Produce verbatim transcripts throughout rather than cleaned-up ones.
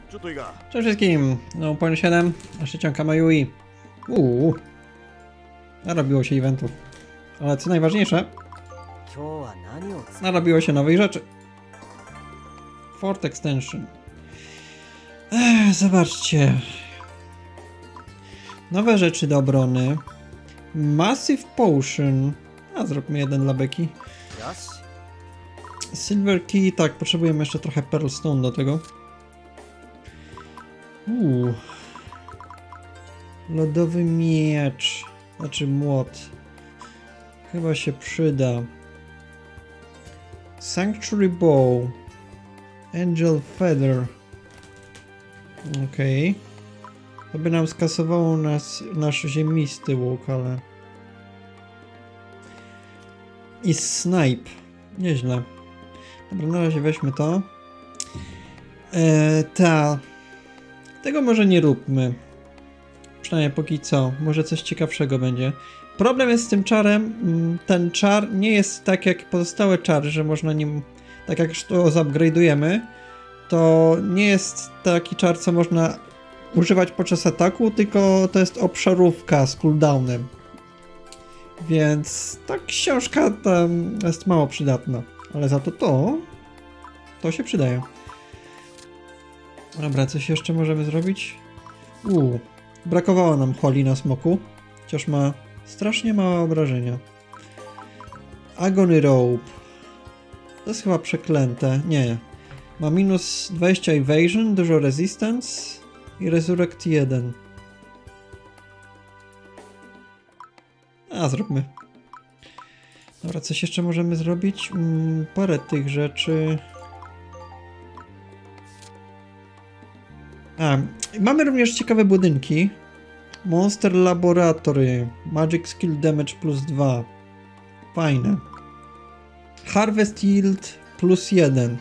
Cześć wszystkim, no Point siedem, Szczycionka Mayui. Uuu, narobiło się eventów. Ale co najważniejsze, narobiło się nowych rzeczy. Fort Extension. Ech, zobaczcie. Nowe rzeczy do obrony. Massive Potion. A, zróbmy jeden dla beki. Silver Key, tak, potrzebujemy jeszcze trochę Pearl Stone do tego. Uuu. Lodowy miecz. Znaczy młot. Chyba się przyda. Sanctuary Bow. Angel Feather. Okej. Okay. To by nam skasowało nas, nasz ziemisty łuk, ale... I Snipe. Nieźle. Dobra, na razie weźmy to. Eee, ta... Tego może nie róbmy. Przynajmniej póki co. Może coś ciekawszego będzie. Problem jest z tym czarem. Ten czar nie jest tak jak pozostałe czary, że można nim... Tak jak już to zupgrade'ujemy, to nie jest taki czar, co można używać podczas ataku, tylko to jest obszarówka z cooldownem. Więc ta książka tam jest mało przydatna. Ale za to to... To się przydaje. Dobra, coś jeszcze możemy zrobić? Uuu, brakowało nam Holly na smoku. Chociaż ma strasznie małe obrażenia. Agony Rope. To jest chyba przeklęte. Nie. Ma minus dwadzieścia evasion, dużo resistance i resurrect jeden. A, zróbmy. Dobra, coś jeszcze możemy zrobić? Mm, parę tych rzeczy. A, mamy również ciekawe budynki. Monster Laboratory. Magic Skill Damage plus dwa. Fajne. Harvest Yield plus jeden.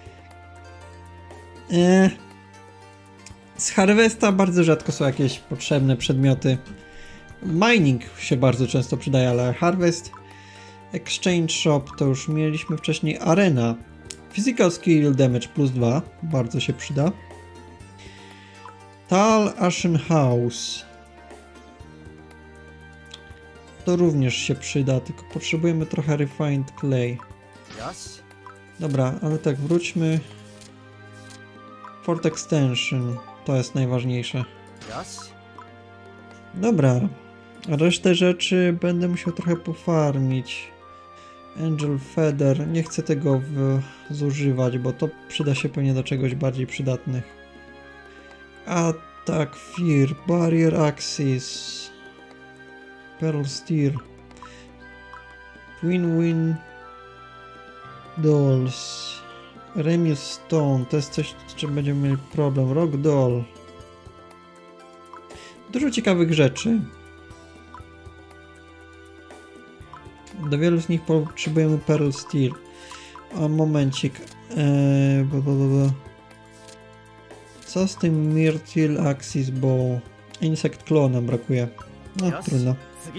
Eee. Z Harvesta bardzo rzadko są jakieś potrzebne przedmioty. Mining się bardzo często przydaje, ale Harvest, Exchange Shop to już mieliśmy wcześniej. Arena. Physical Skill Damage plus dwa. Bardzo się przyda. Tal Ashen House. To również się przyda, tylko potrzebujemy trochę Refined Clay. Dobra, ale tak, wróćmy. Fort Extension. To jest najważniejsze. Dobra. Resztę rzeczy będę musiał trochę pofarmić. Angel Feather. Nie chcę tego w... zużywać, bo to przyda się pewnie do czegoś bardziej przydatnych. Attack Fear. Barrier Axis. Pearl Steel. Twin Win Dolls. Remius Stone. To jest coś, z czym będziemy mieli problem. Rock Doll. Dużo ciekawych rzeczy. Do wielu z nich potrzebujemy Pearl Steel. A momencik. Eee, bo, bo, bo, bo. Co z tym Myrtle Axis Bow? Insect Claw nam brakuje. No, trudno.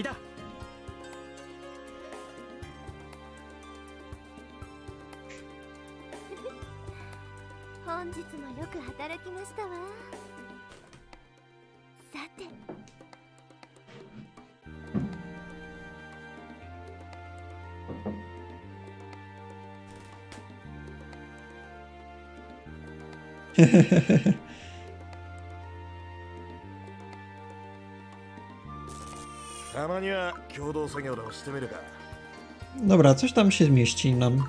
Dobra, coś tam się zmieści nam.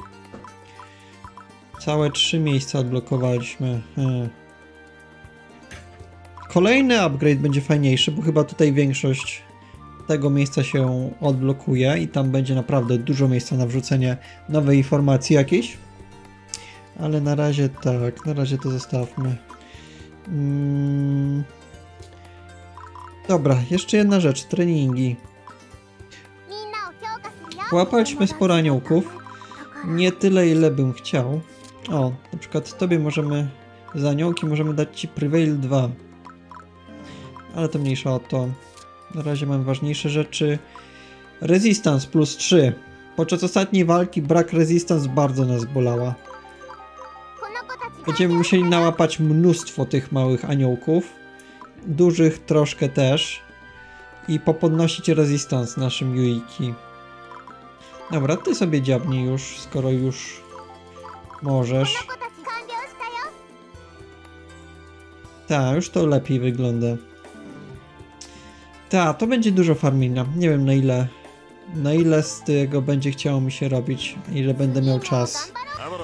Całe trzy miejsca odblokowaliśmy. Hmm. Kolejny upgrade będzie fajniejszy, bo chyba tutaj większość tego miejsca się odblokuje i tam będzie naprawdę dużo miejsca na wrzucenie nowej informacji jakiejś. Ale na razie tak, na razie to zostawmy. Hmm. Dobra, jeszcze jedna rzecz, treningi. Łapaliśmy sporo aniołków. Nie tyle, ile bym chciał. O, na przykład tobie możemy, za aniołki możemy dać ci Prevail dwa. Ale to mniejsza o to. Na razie mam ważniejsze rzeczy. Resistance plus trzy. Podczas ostatniej walki brak resistance bardzo nas bolała. będziemy musieli nałapać mnóstwo tych małych aniołków. Dużych troszkę też. I popodnosić resistance naszym Yuiki. Dobra, ty sobie dziabnij już, skoro już możesz. Tak, już to lepiej wygląda. Tak, to będzie dużo farminga. Nie wiem na ile, na ile z tego będzie chciało mi się robić, ile będę miał czas.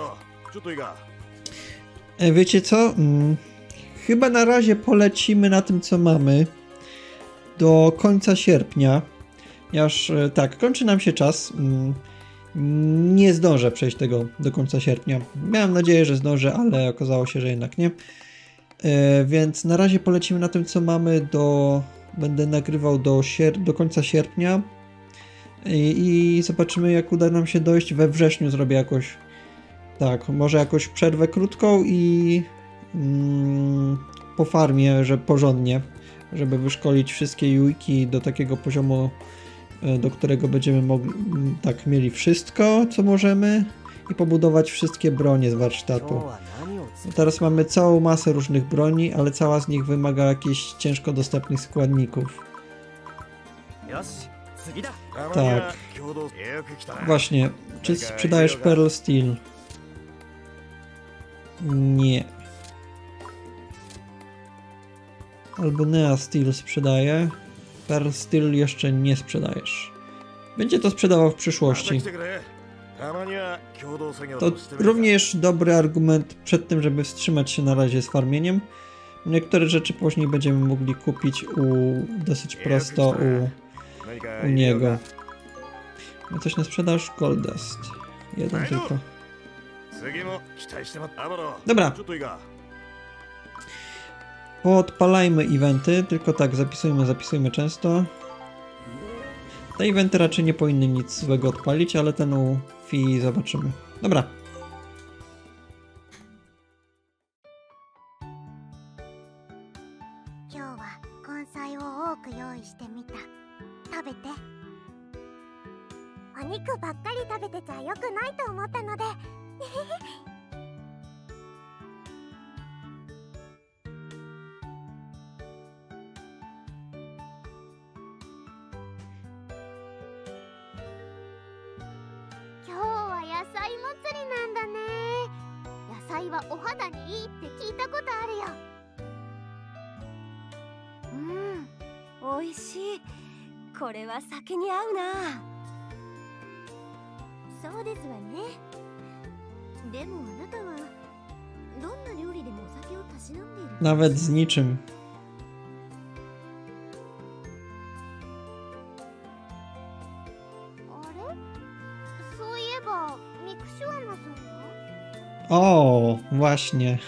E, wiecie co? Hmm, chyba na razie polecimy na tym, co mamy do końca sierpnia. Aż tak, kończy nam się czas. Hmm, nie zdążę przejść tego do końca sierpnia. Miałem nadzieję, że zdążę, ale okazało się, że jednak nie. E, więc na razie polecimy na tym, co mamy do... Będę nagrywał do, sier do końca sierpnia I, i zobaczymy, jak uda nam się dojść. We wrześniu zrobię jakoś, tak, może jakąś przerwę krótką i mm, po farmie, że porządnie, żeby wyszkolić wszystkie Yuiki do takiego poziomu, do którego będziemy mogli, tak, mieli wszystko, co możemy i pobudować wszystkie bronie z warsztatu. Teraz mamy całą masę różnych broni, ale cała z nich wymaga jakichś ciężko dostępnych składników. Tak. Właśnie, czy sprzedajesz Pearl Steel? Nie. Albo Nea Steel sprzedaje. Pearl Steel jeszcze nie sprzedajesz. Będzie to sprzedawał w przyszłości. To również dobry argument przed tym, żeby wstrzymać się na razie z farmieniem. Niektóre rzeczy później będziemy mogli kupić u, dosyć prosto u, u niego. No coś na sprzedaż? Gold Dust. Jeden tylko. Dobra. Podpalajmy eventy, tylko tak, zapisujmy, zapisujmy często. Te eventy raczej nie powinny nic złego odpalić, ale ten u Fii zobaczymy. Dobra. Nawet z niczym. O, właśnie.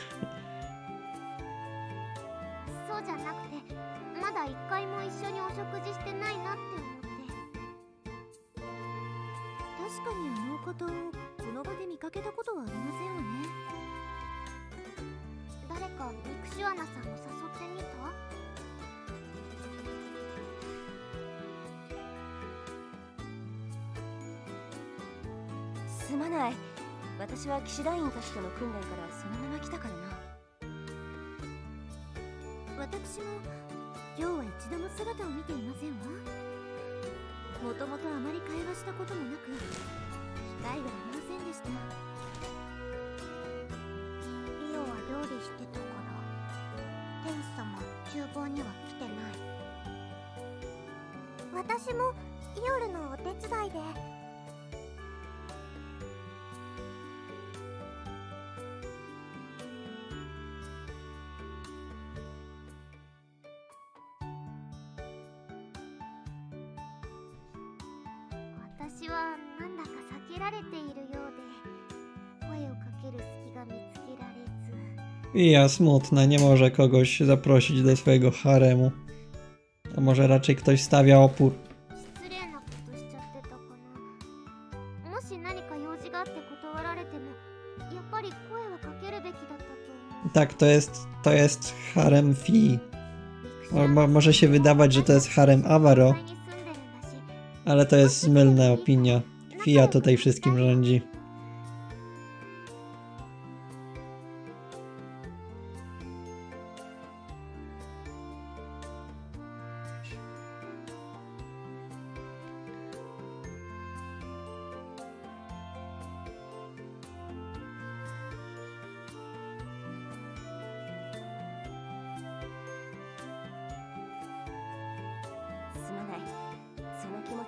I ja smutna, nie może kogoś zaprosić do swojego haremu. A może raczej ktoś stawia opór. Tak, to jest, to jest harem Fii. Mo może się wydawać, że to jest harem Avaro, ale to jest zmylna opinia. Fia tutaj wszystkim rządzi.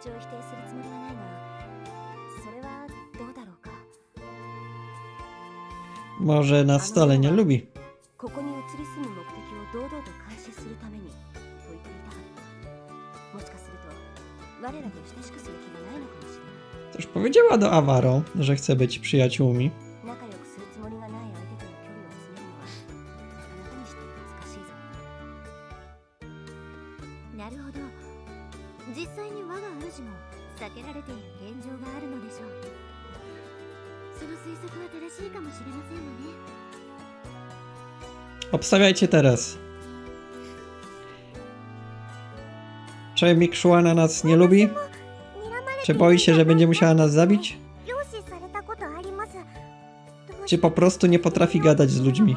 ちを否定するつもりはないが、それはどうだろうか。 Może na stole nie lubi. ここに移り住む目的を堂々と監視するためにと言っていたはずだ。もしかすると我らと親しくする気がないのかもしれない。 Też powiedziała do Avaro, że chce być przyjaciółmi. 仲良くするつもりがない相手との距離を詰めるのはなかなかにして難しいぞ。なるほど。実際に我が主も避けられている現状があるのでしょう。その推測は正しいかもしれませんわね。 Obstawiajcie teraz. Czy Mikszuana nas nie lubi? Czy boi się, że będzie musiała nas zabić? Czy po prostu nie potrafi gadać z ludźmi?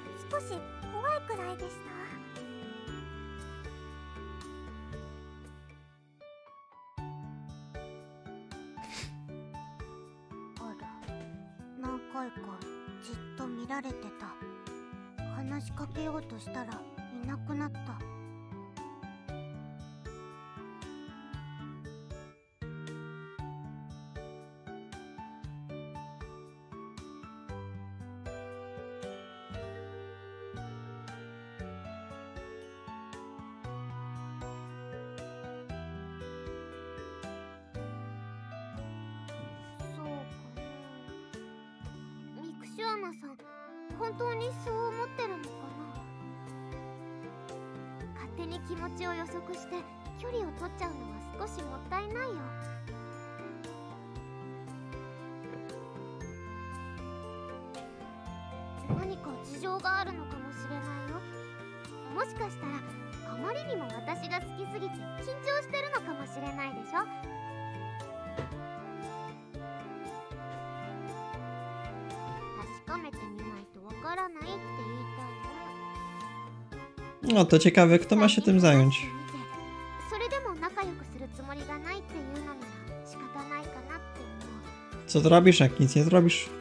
No to ciekawe, kto ma się tym zająć. Co zrobisz, jak nic nie zrobisz?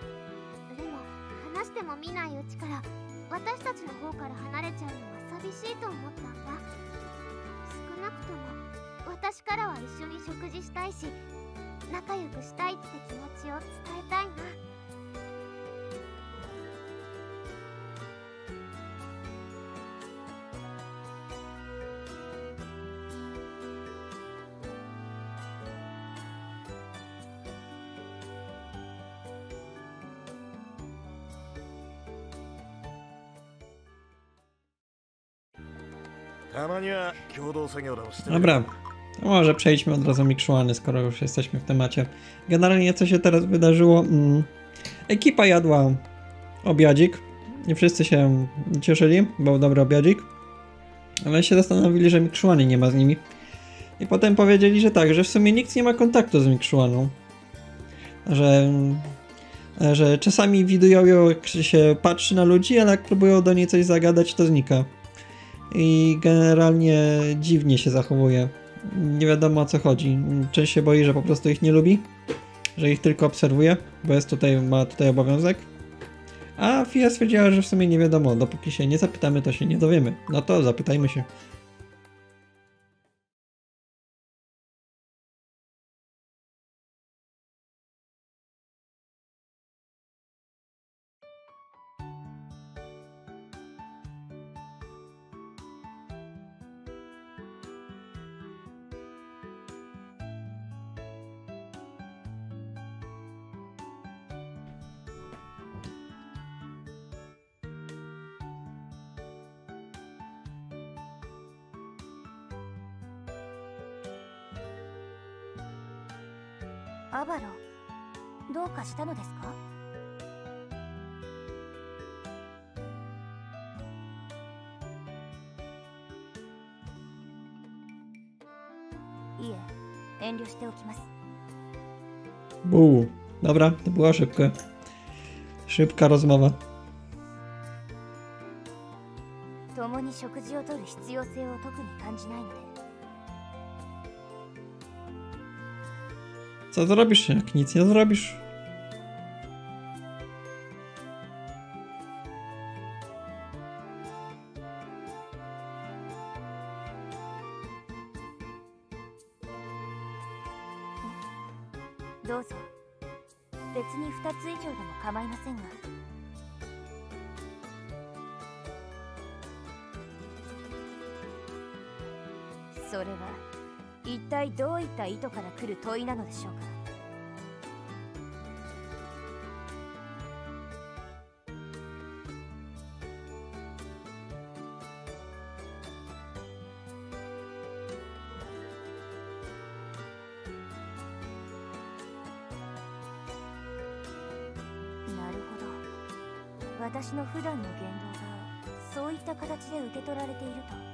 Dobra, to może przejdźmy od razu Mikszuany, skoro już jesteśmy w temacie. Generalnie co się teraz wydarzyło? Mm, ekipa jadła obiadzik. Nie wszyscy się cieszyli, był dobry obiadzik. Ale się zastanowili, że Mikszuany nie ma z nimi. I potem powiedzieli, że tak, że w sumie nikt nie ma kontaktu z Mikszuaną. Że, że czasami widują ją, jak się patrzy na ludzi, ale jak próbują do niej coś zagadać, to znika. I generalnie dziwnie się zachowuje. Nie wiadomo, o co chodzi. Część się boi, że po prostu ich nie lubi, że ich tylko obserwuje, bo jest tutaj, ma tutaj obowiązek. A Fia stwierdziła, że w sumie nie wiadomo, dopóki się nie zapytamy, to się nie dowiemy. No to zapytajmy się. Avaro, どうかしたのですか? いえ、遠慮しておきます。 Buu. Dobra, to była szybka. Szybka rozmowa. 共に食事をとる必要性を特に感じないので。 Co zrobisz, jak nic nie zrobisz? どうぞ。別にふたつ以上でも構いませんが。それは一体どういった意図から来る問いなのでしょうか。なるほど。私の普段の言動がそういった形で受け取られていると。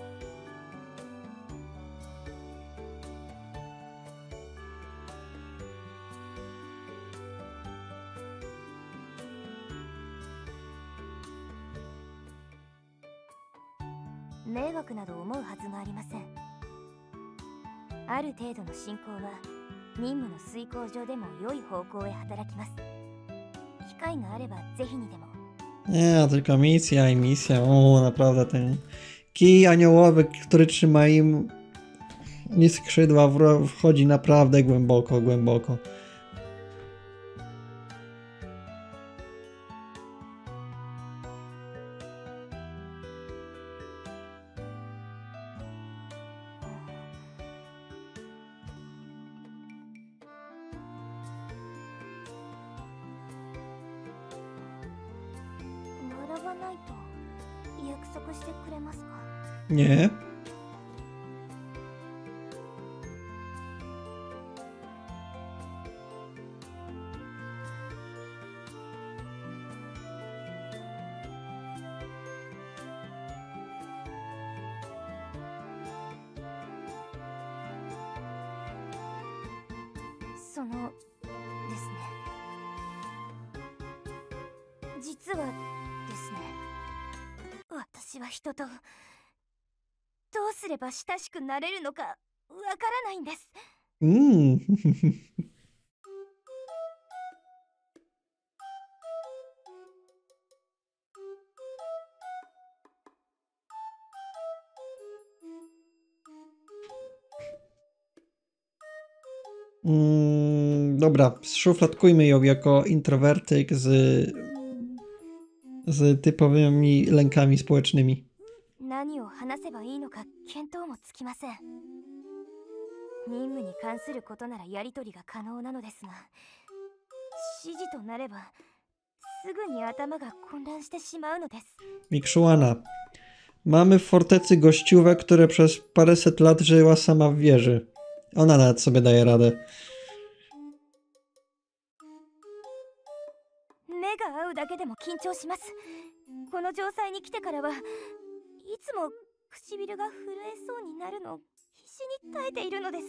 迷惑など思うはずがありません。ある程度の進行は任務の遂行上でも良い方向へ働きます。機会があればぜひにでも。 Nie, tylko misja i misja. O, naprawdę ten kij aniołowy, który trzyma im i skrzydła, wchodzi naprawdę głęboko, głęboko. Nie. Soのですね。実はですね。私は人とどうすれば親しくなれるのかわからないんです。 うん。Mm, dobra, szufladkujmy ją jako introwertyk z, z typowymi lękami społecznymi. 何を話せばいいのか見当もつきません。任務に関することならやり取りが可能なのですが、指示となればすぐに頭が混乱してしまうのです。 Mikszuana. Mamy w fortecy gościówę, która przez paręset lat żyła sama w wieży. Ona nawet sobie daje radę. 目が合うだけでも緊張します。この状態に来てからはいつも唇が震えそうになるのを必死に耐えているのです。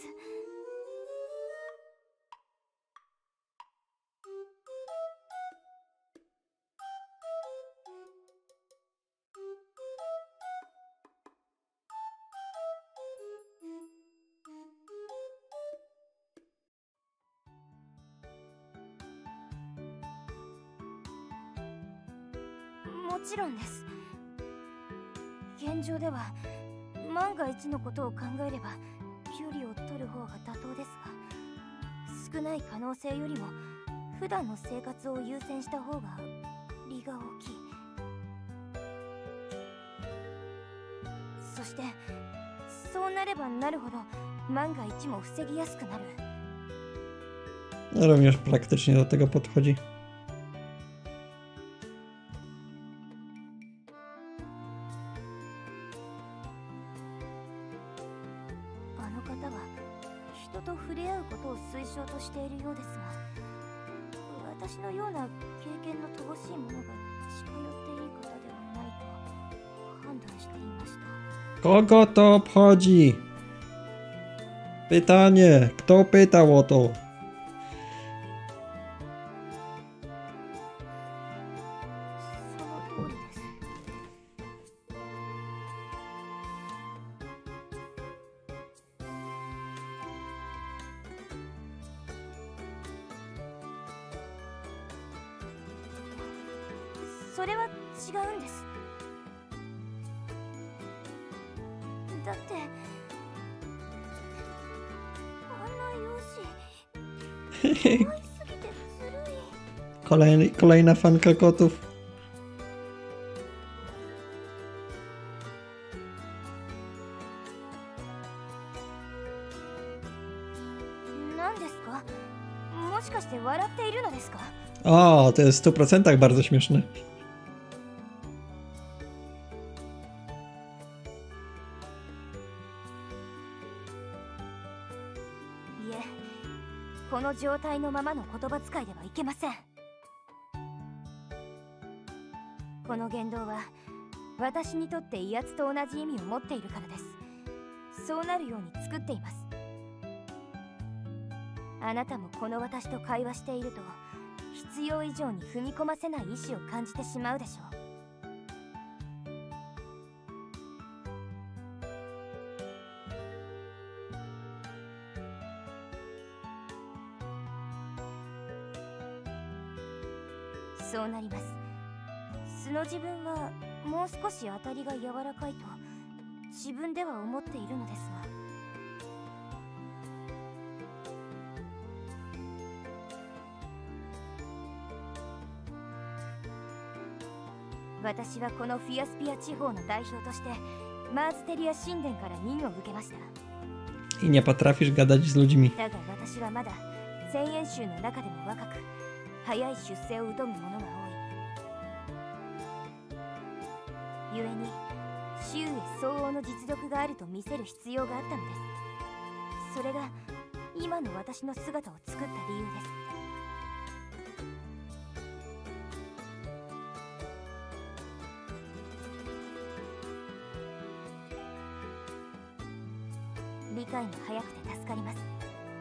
もちろんです。現状では万が一のことを考えれば距離を取る方が妥当ですが、少ない可能性よりも普段の生活を優先した方が利が大きい。そしてそうなればなるほど万が一も防ぎやすくなる。 Również praktycznie do tego podchodzi. 人と触れ合うことを推奨としているようですが、私のような経験の乏しい者が近寄っていい方ではないと判断していました。 Kogo to obchodzi? Pytanie, kto pytał o to? それは違うんです。だってあんな容 Kolejny, kolejna fanka kotów. 何ですか？もしかして笑っているのですか？ O, to jest w stu procentach bardzo śmieszne. いえ、この状態のままの言葉遣いではいけません。この言動は私にとって威圧と同じ意味を持っているからです。そうなるように作っています。あなたもこの私と会話していると必要以上に踏み込ませない意志を感じてしまうでしょう。そうなります。素の自分はもう少し当たりが柔らかいと自分では思っているのですが、私はこのフィアスピア地方の代表としてマーズテリア神殿から任を受けました。 I nie potrafisz gadać z ludźmi. だが私はまだ千円衆の中でも若く早い出世を疎む者が多い。故に周囲相応の実力があると見せる必要があったのです。それが今の私の姿を作った理由です。理解が早くて助かります。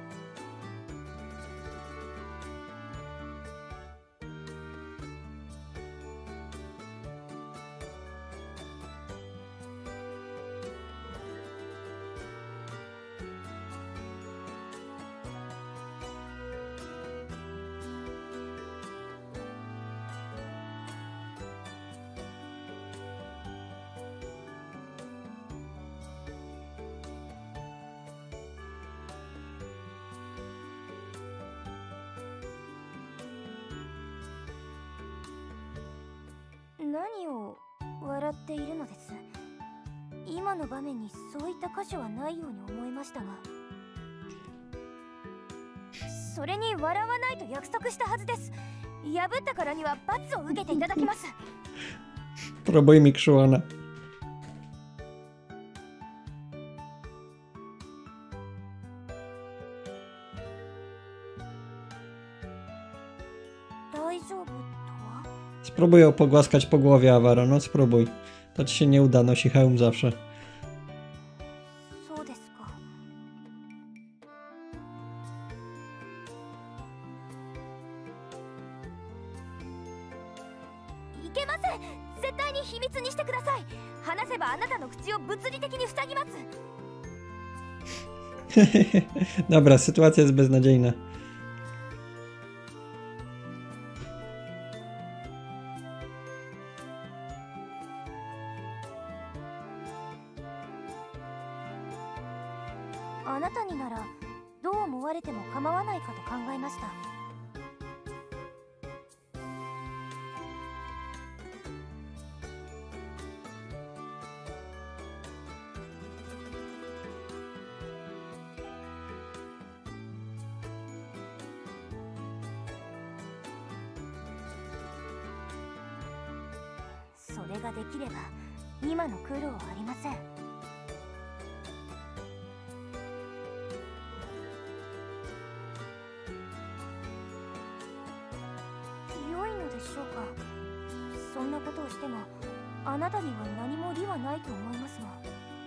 何を笑っているのです。今の場面にそういった箇所はないように思いましたが、それに笑わないと約束したはずです。破ったからには罰を受けていただきます。 Próbuj mi krzyłona. 大丈夫とは？ Spróbuj ją pogłaskać po głowie, Avaro, no spróbuj. To ci się nie uda, nosi hełm zawsze. そうですか。いけません。絶対に秘密にしてください。話せばあなたの口を物理的に塞ぎます。 Dobra, sytuacja jest beznadziejna. あなたにならどう思われても構わないかと考えました。 それができれば今の苦労はありません。 良いのでしょうか。そんなことをしてもあなたには何も利はないと思いますが。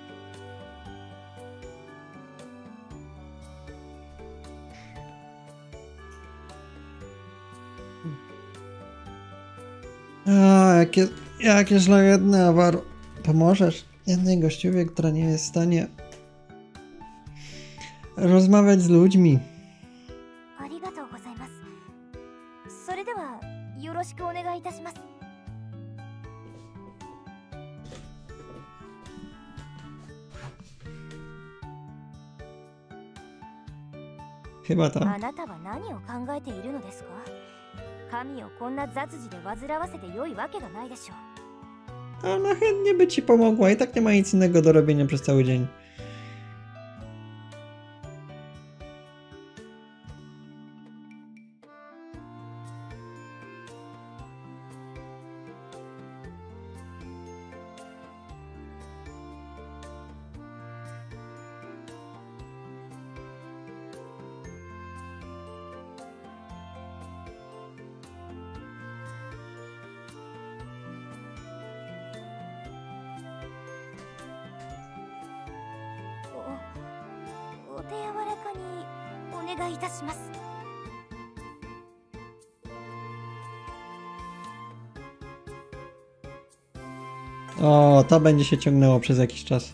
A, jakie, jakie szlachetne, Avaro. Pomożesz jednej gościowie, która nie jest w stanie rozmawiać z ludźmi. ありがとうございます。それではよろしくお願いいたします。 Chyba chyba あ tak. なたは何を考えているのですか？神をこんな雑事で煩わせて良いわけがないでしょう。 A ona chętnie by ci pomogła, i tak nie ma nic innego do robienia przez cały dzień. お、お手柔らかにお願いいたします。 O, to będzie się ciągnęło przez jakiś czas.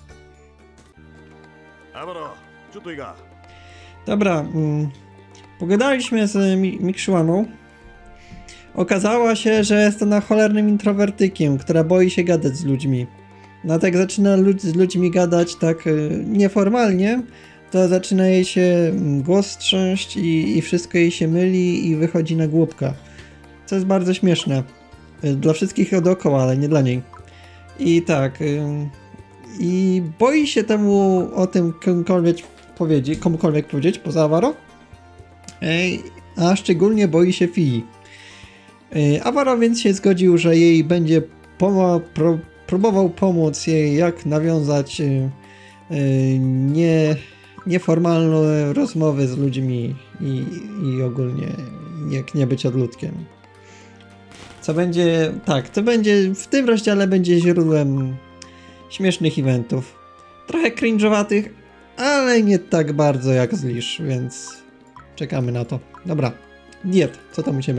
Dobra, mm, pogadaliśmy z Mi Mikszuaną. Okazało się, że jest ona cholernym introwertykiem, która boi się gadać z ludźmi. No tak zaczyna lud z ludźmi gadać tak y, nieformalnie, to zaczyna jej się głos trząść i, i wszystko jej się myli i wychodzi na głupka. Co jest bardzo śmieszne. Y, dla wszystkich dookoła, ale nie dla niej. I tak... Y, I boi się temu o tym komukolwiek powiedzieć, komukolwiek powiedzieć poza Avaro. Ej, a szczególnie boi się Fii. Avaro więc się zgodził, że jej będzie pomo pro próbował pomóc jej, jak nawiązać y, y, nie, nieformalne rozmowy z ludźmi i, i ogólnie jak nie być odludkiem. Co będzie, tak, to będzie, w tym rozdziale będzie źródłem śmiesznych eventów. Trochę cringe'owatych, ale nie tak bardzo jak z Lish, więc czekamy na to. Dobra, Diet, co tam u ciebie?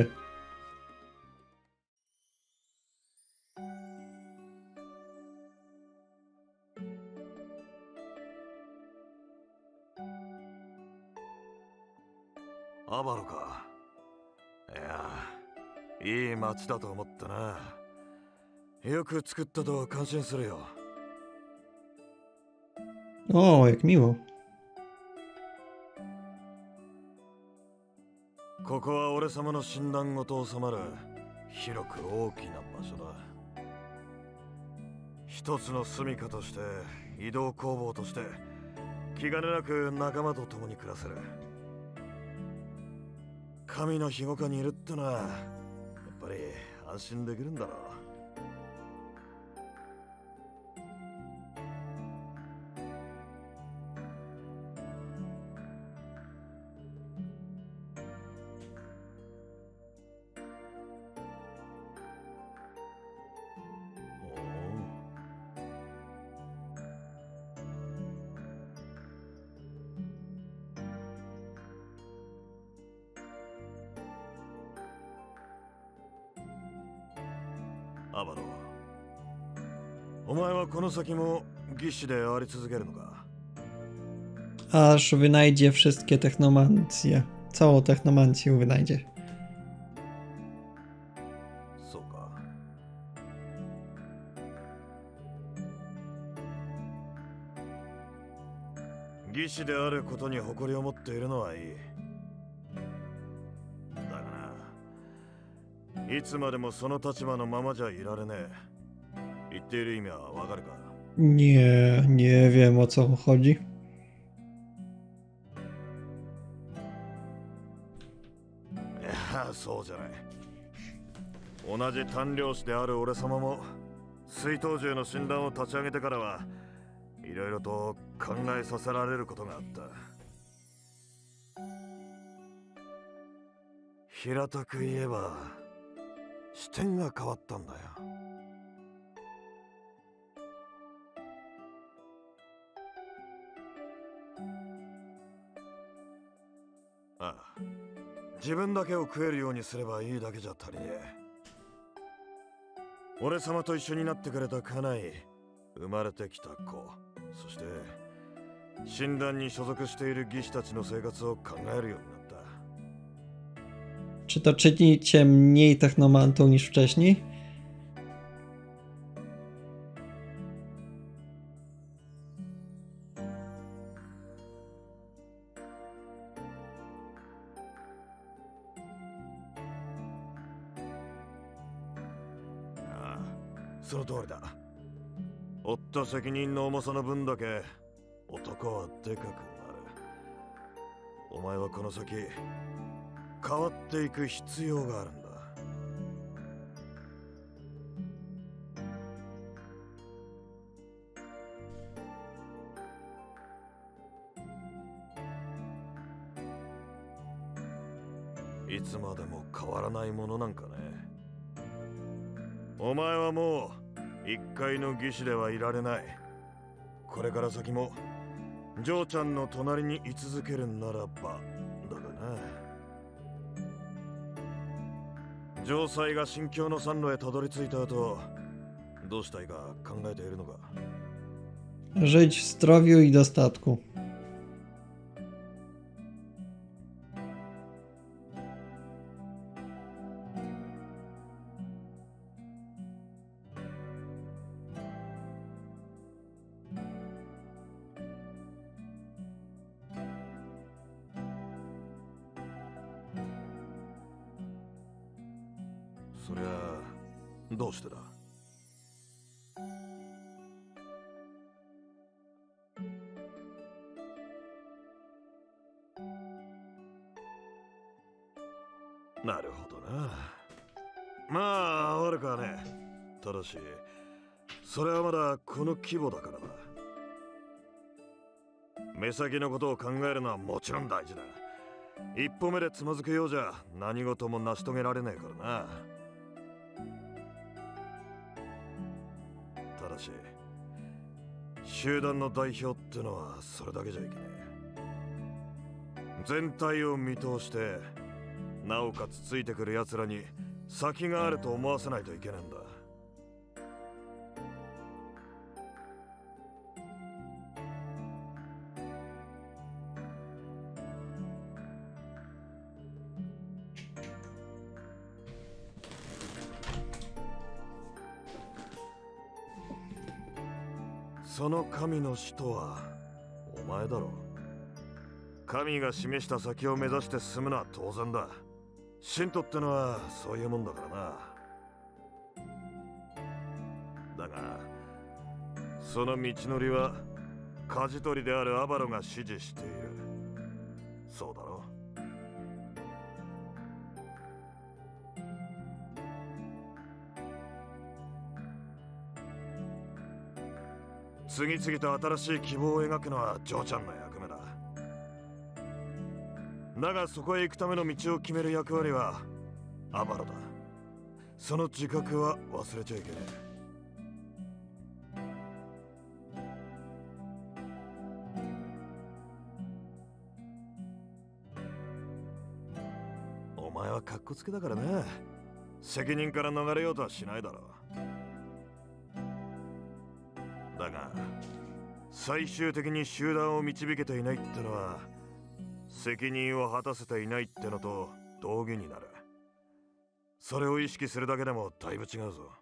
Avaroか。いや、いい街だと思ったな。よく作ったと感心するよ。 O, jak miło. ここは俺様の診断ごと収まる広く大きな場所だ。一つの住処として移動工房として気兼ねなく仲間と共に暮らせる。神の庇護下にいるってのはやっぱり安心できるんだろう。アバロ、お前はこの先も技師であり続けるのか? Aż wynajdzie wszystkie technomancje. Całą technomancję wynajdzie. そうか。技師であることに誇りを持っているのはいい。だがな、いつまでもその立場のままじゃいられねえ。言っている意味はわかるか? Nie, nie wiem o co chodzi. いや、そうじゃない。同じ鍛療師である俺様も水頭獣の診断を立ち上げてからはいろいろと考えさせられることがあった。平たく言えば視点が変わったんだよ。ああ、自分だけを食えるようにすればいいだけじゃ足りねえ。俺様と一緒になってくれた家内、生まれてきた子、そして診断に所属している技師たちの生活を考えるようになった。 Czy to czyni cię mniej technomantą niż wcześniej? その通りだ。負った責任の重さの分だけ男はでかくなる。お前はこの先変わっていく必要があるんだ。いつまでも変わらないものなんかね。お前はもう一介の義士ではいられない。これから先もジョーちゃんの隣に居続けるならばだがな。城西が新京の山路へたどり着いた後、どうしたいか考えているのか。 Żyć w zdrowiu i dostatku. そりゃどうしてだ。なるほどな。まあ悪くはね。ただしそれはまだこの規模だからだ。目先のことを考えるのはもちろん大事だ。一歩目でつまずくようじゃ何事も成し遂げられねえからな。ただし集団の代表ってのはそれだけじゃいけねえ。全体を見通してなおかつついてくる奴らに先があると思わせないといけないんだ。その神の使徒はお前だろう。神が示した先を目指して進むのは当然だ。信徒ってのはそういうもんだからな。だがその道のりは舵取りであるアバロが指示している。そうだろう。次々と新しい希望を描くのはジョーちゃんの役目だ。だがそこへ行くための道を決める役割はアバロだ。その自覚は忘れちゃいけない。お前はカッコつけだからな。責任から逃れようとはしないだろう。だが最終的に集団を導けていないってのは責任を果たせていないってのと同義になる。それを意識するだけでもだいぶ違うぞ。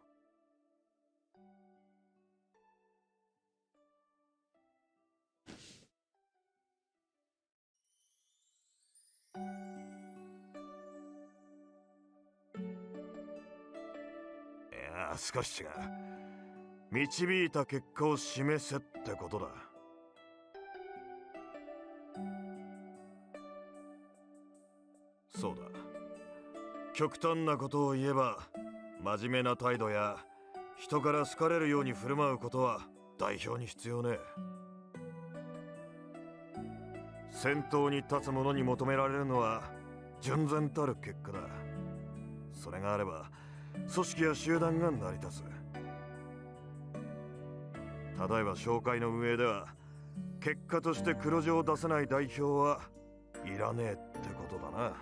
いや少し違う。導いた結果を示せってことだ。そうだ。極端なことを言えば真面目な態度や人から好かれるように振る舞うことは代表に必要ね。先頭に立つ者に求められるのは純然たる結果だ。それがあれば組織や集団が成り立つ。例えば商会の運営では結果として黒字を出せない代表はいらねえってことだな。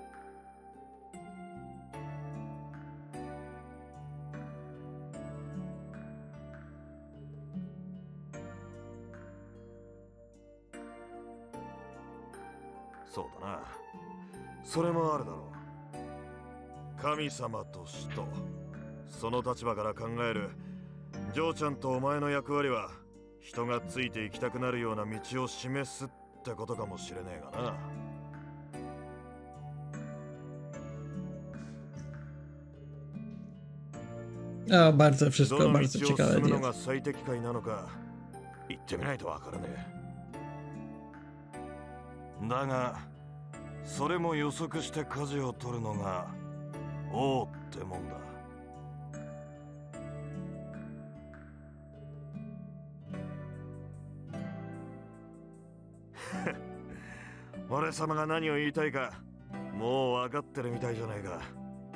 そうだな。それもあるだろう。神様と使徒、その立場から考えるジョーちゃんとお前の役割は人がついていきたくなるような道を示すってことかもしれねえがな。 O, bardzo wszystko, どの bardzo 道を ciekawe 進むの diety. が最適解なのか言ってみないとわからねえ。だがそれも予測して舵を取るのが王ってもんだ。俺様が何を言いたいかもう分かってるみたいじゃないか。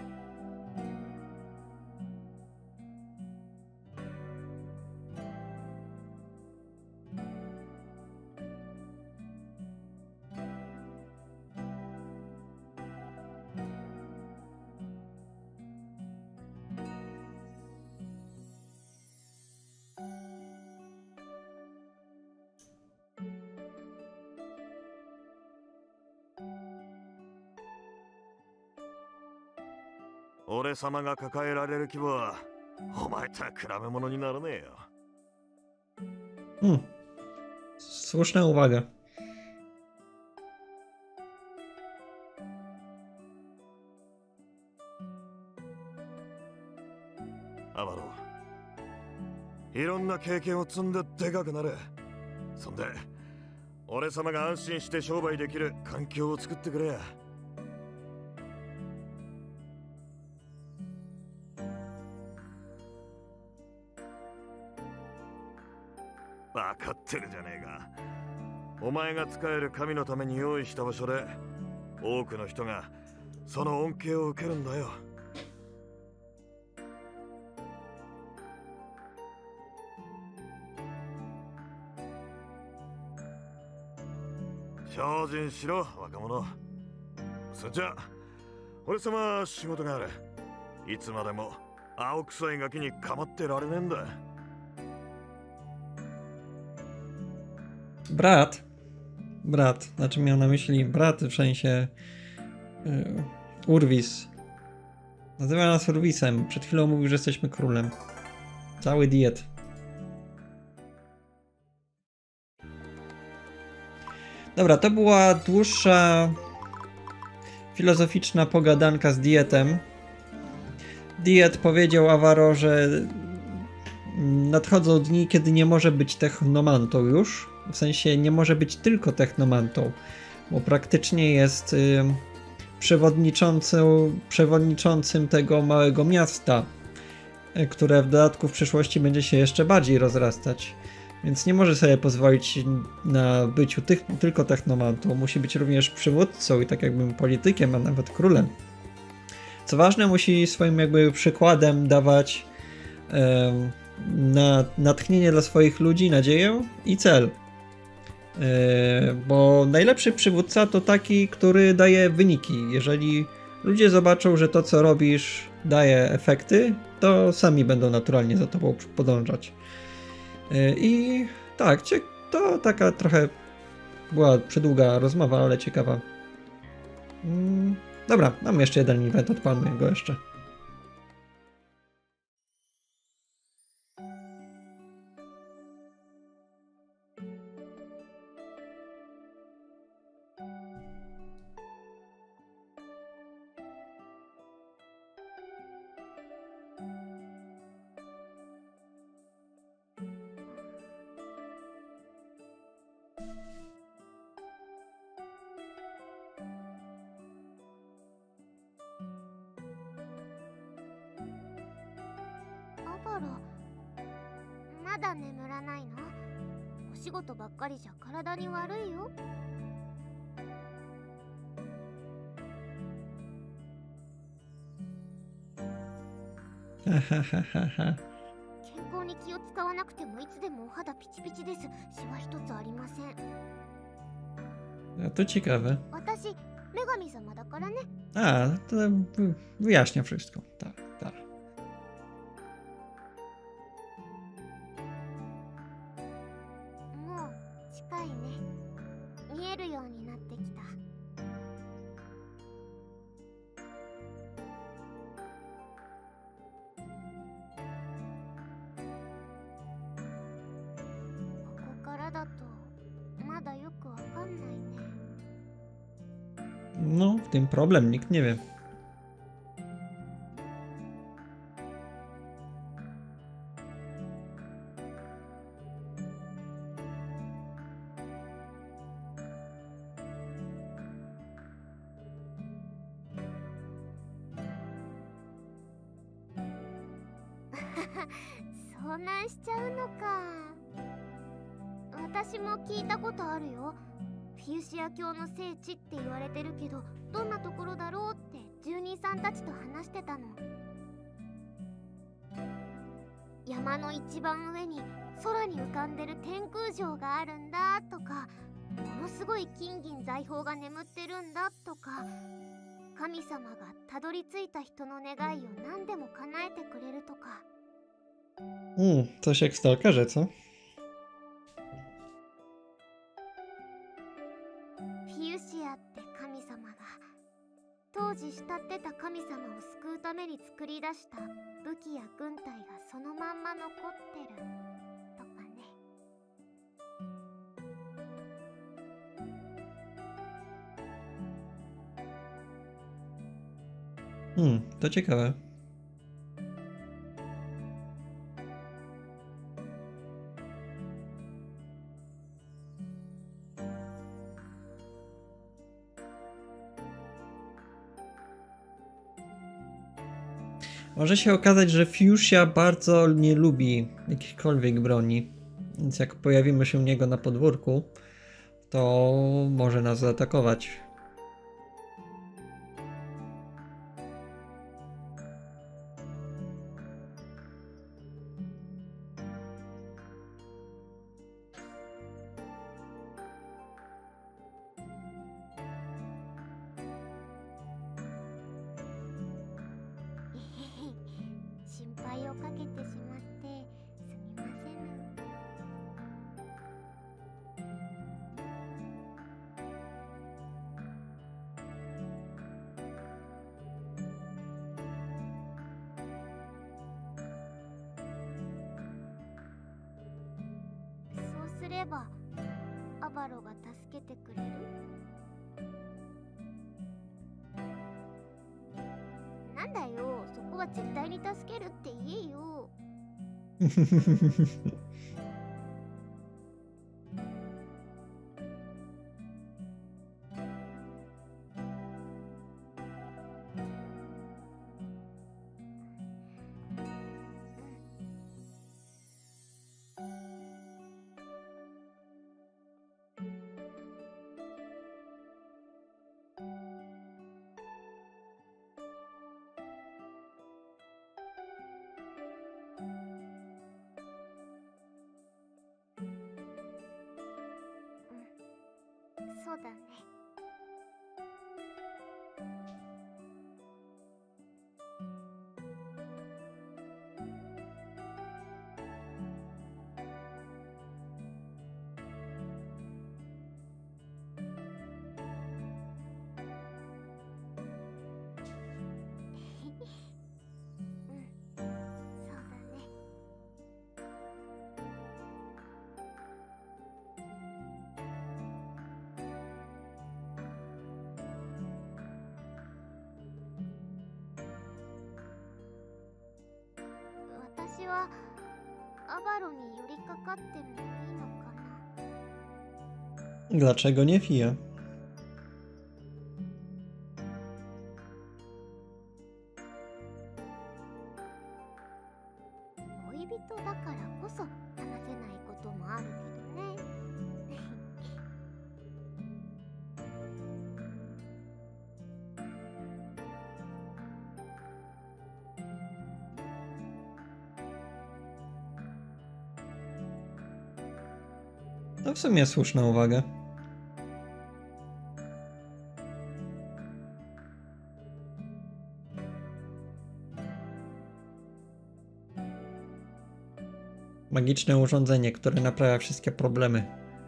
俺様が抱えられる規模はお前とは比べ物にならねえよ。 Hmm. Słuszna uwaga. アバロいろんな経験を積んででかくなる。そんで俺様が安心して商売できる環境を作ってくれ。分かってるじゃねえか。お前が仕える神のために用意した場所で多くの人がその恩恵を受けるんだよ。精進しろ若者。そんじゃ俺様仕事がある。いつまでも青臭いガキに構ってられねえんだ。 Brat. Brat. Znaczy miał na myśli brat w sensie yy, Urwis. Nazywa nas Urwisem. Przed chwilą mówił, że jesteśmy królem. Cały diet. Dobra, to była dłuższa filozoficzna pogadanka z Dietem. Diet powiedział Avaro, że nadchodzą dni, kiedy nie może być technomantą już. W sensie nie może być tylko technomantą, bo praktycznie jest y, przewodniczącym, przewodniczącym tego małego miasta, y, które w dodatku w przyszłości będzie się jeszcze bardziej rozrastać. Więc nie może sobie pozwolić na byciu tych, tylko technomantą. Musi być również przywódcą i tak jakby politykiem, a nawet królem. Co ważne, musi swoim jakby przykładem dawać y, na natchnienie dla swoich ludzi, nadzieję i cel. Yy, bo najlepszy przywódca to taki, który daje wyniki. Jeżeli ludzie zobaczą, że to co robisz daje efekty, to sami będą naturalnie za tobą podążać. Yy, I tak, to taka trochę była przydługa rozmowa, ale ciekawa. Yy, dobra, mam jeszcze jeden event, odpalmy go jeszcze. バロ、まだ眠らないの？お仕事ばっかりじゃ体に悪いよ。健康に気を使わなくてもいつでもお肌ピチピチです。シワ一つありません。 No to ciekawe. 私、女神様だからね。 A, to wyjaśnia wszystko. Tak, tak. もう近いね。見えるようになってきた。ここからだとまだよくわかんないね。 No, w tym problem, nikt nie wie. 遭難しちゃうのか。私も聞いたことあるよ。フィウシア教の聖地って言われてるけど、どんなところだろうって住人さんたちと話してたの。山の一番上に空に浮かんでる天空城があるんだとか、ものすごい金銀財宝が眠ってるんだとか、神様がたどり着いた人の願いを何でも叶えてくれるとか。 Mm, coś jak w Stalkerze, co? フィウシアって神様が当時慕ってた神様を救うために作り出した武器や軍隊がそのまんま残ってるとかね。 Hmm, to ciekawe. Może się okazać, że Fuchsia bardzo nie lubi jakichkolwiek broni, więc jak pojawimy się u niego na podwórku, to może nas zaatakować. Dlaczego nie Fia? 'To w sumie słuszna uwaga. Magiczne urządzenie, które naprawia wszystkie problemy.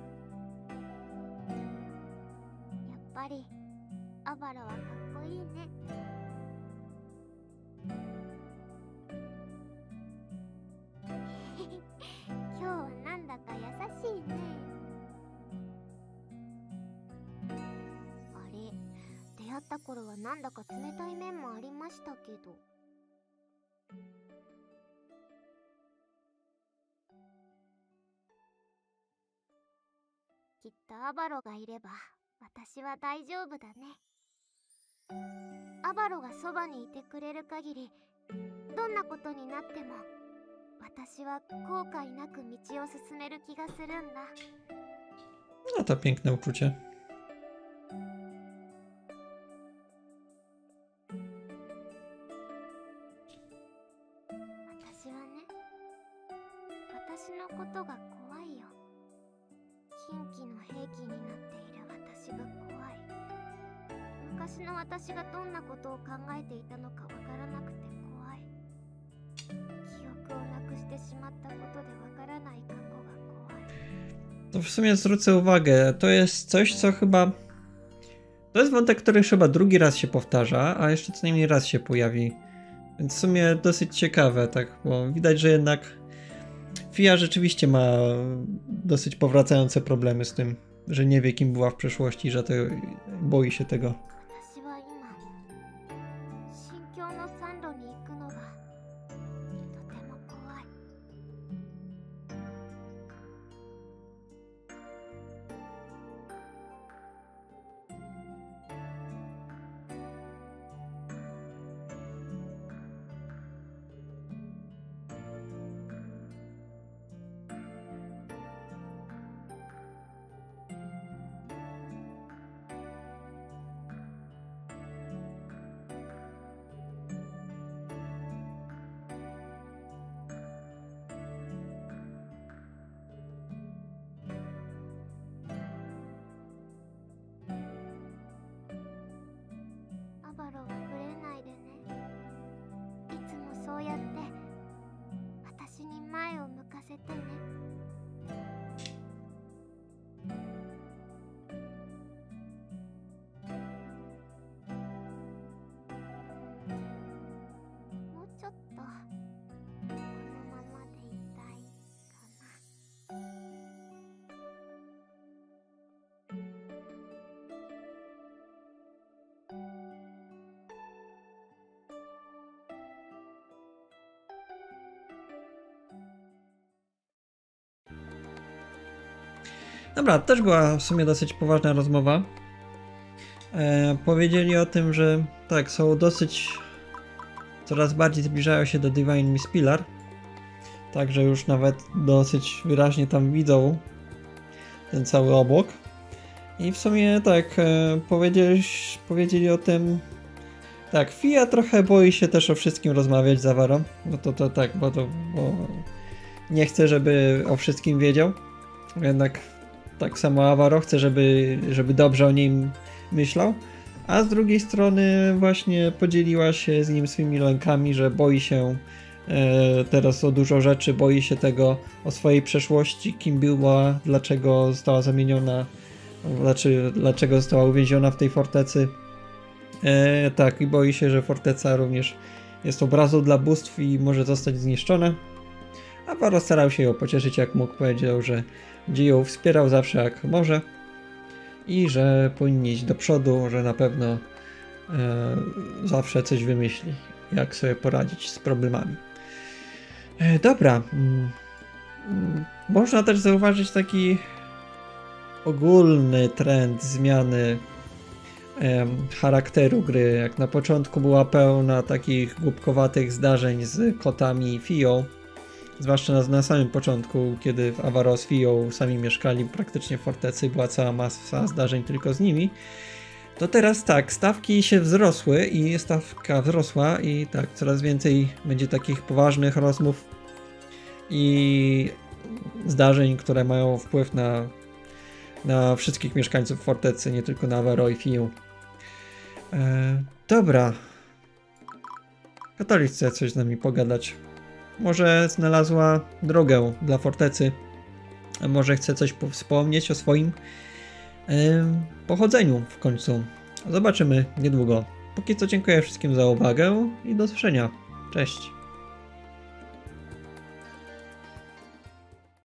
きっとアバロがいれば私は大丈夫だね。アバロがそばにいてくれる限り、どんなことになっても私は後悔なく道を進める気がするんだ。 No to piękne uczucie. 私はね、私のことが怖いよ。近畿の兵器になっている私が怖い。昔の私がどんなことを考えていたのかわからなくて怖い。記憶をなくしてしまったことでわからない過去が怖い。 To w sumie zwrócę uwagę, to jest coś, co chyba... To jest wątek, który już chyba drugi raz się powtarza, a jeszcze co najmniej raz się pojawi. Więc w sumie dosyć ciekawe, tak, bo widać, że jednak Fia rzeczywiście ma dosyć powracające problemy z tym, że nie wie, kim była w przeszłości, że to boi się tego. 私は今、新境の山路に行くのがとても怖い。 アバロはぶれないでね。いつもそうやって私に前を向かせてね。もうちょっとこのままでいたいかな。 Dobra, też była w sumie dosyć poważna rozmowa. E, powiedzieli o tym, że tak, są dosyć... coraz bardziej zbliżają się do Divine Miss Pillar. Także już nawet dosyć wyraźnie tam widzą ten cały obłok. I w sumie tak, e, powiedzieli, powiedzieli o tym... Tak, Fia trochę boi się też o wszystkim rozmawiać z Avaro. No to, to tak, bo to... Bo nie chce, żeby o wszystkim wiedział. Jednak... Tak samo Avaro chce, żeby, żeby dobrze o nim myślał, a z drugiej strony właśnie podzieliła się z nim swymi lękami, że boi się e, teraz o dużo rzeczy, boi się tego o swojej przeszłości, kim była, dlaczego została zamieniona, znaczy, dlaczego została uwięziona w tej fortecy. E, tak, i boi się, że forteca również jest obrazą dla bóstw i może zostać zniszczona. Avaro starał się ją pocieszyć jak mógł, powiedział, że będzie ją wspierał zawsze jak może i że powinni iść do przodu, że na pewno e, zawsze coś wymyśli, jak sobie poradzić z problemami. E, dobra. Mm, mm, można też zauważyć taki ogólny trend zmiany e, charakteru gry. Jak na początku była pełna takich głupkowatych zdarzeń z kotami i Fią, zwłaszcza na, na samym początku, kiedy w Avaro z Fią sami mieszkali praktycznie w fortecy, była cała masa zdarzeń tylko z nimi, to teraz tak, stawki się wzrosły i stawka wzrosła i tak, coraz więcej będzie takich poważnych rozmów i zdarzeń, które mają wpływ na, na wszystkich mieszkańców fortecy, nie tylko na Avaro i Fię. E, dobra. Katolik chce coś z nami pogadać. Może znalazła drogę dla fortecy, a może chce coś wspomnieć o swoim yy, pochodzeniu w końcu. Zobaczymy niedługo. Póki co dziękuję wszystkim za uwagę i do usłyszenia. Cześć.